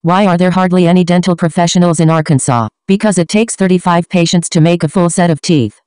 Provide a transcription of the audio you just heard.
Why are there hardly any dental professionals in Arkansas? Because it takes 35 patients to make a full set of teeth.